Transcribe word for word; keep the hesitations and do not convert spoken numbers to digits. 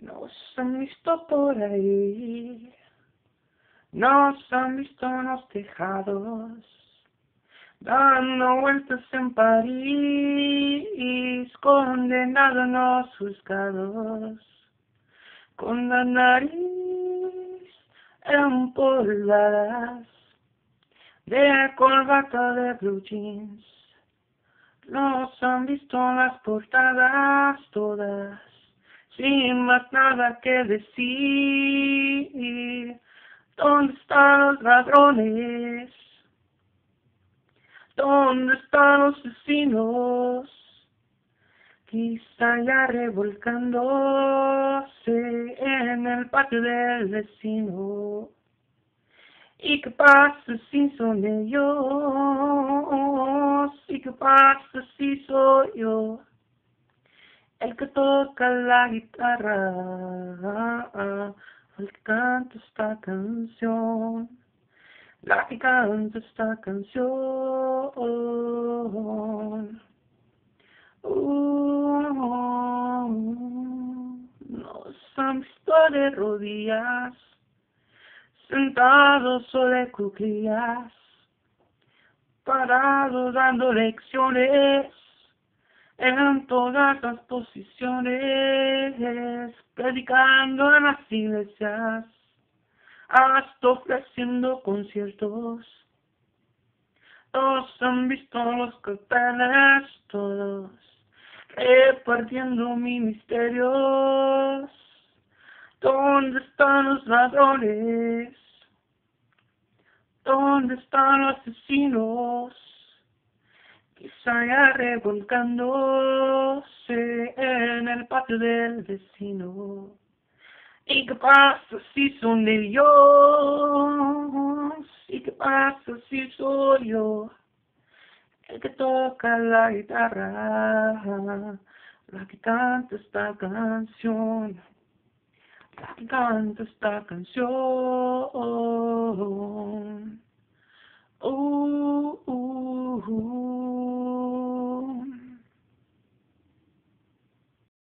Nos han visto por ahí, nos han visto en los tejados, dando vueltas en París, condenados en los juzgados, con la nariz empolvadas, de corbata de blue jeans. Nos han visto en las portadas todas, sin más nada que decir. ¿Dónde están los ladrones? ¿Dónde están los asesinos? Quizá ya revolcándose en el patio del vecino. ¿Y qué pasa si son ellos? ¿Y qué pasa si soy yo el que toca la guitarra, el que canta esta canción, la que canta esta canción? Uh, nos han visto de rodillas, sentados o de cuclillas, parados dando lecciones en todas las posiciones, predicando en las iglesias, hasta ofreciendo conciertos. Todos han visto los carteles, todos repartiendo ministerios. ¿Dónde están los ladrones? ¿Dónde están los asesinos? Quizá ya revolcándose en el patio del vecino. ¿Y qué pasa si son ellos? ¿Y qué pasa si soy yo el que toca la guitarra, la que canta esta canción, la que canta esta canción?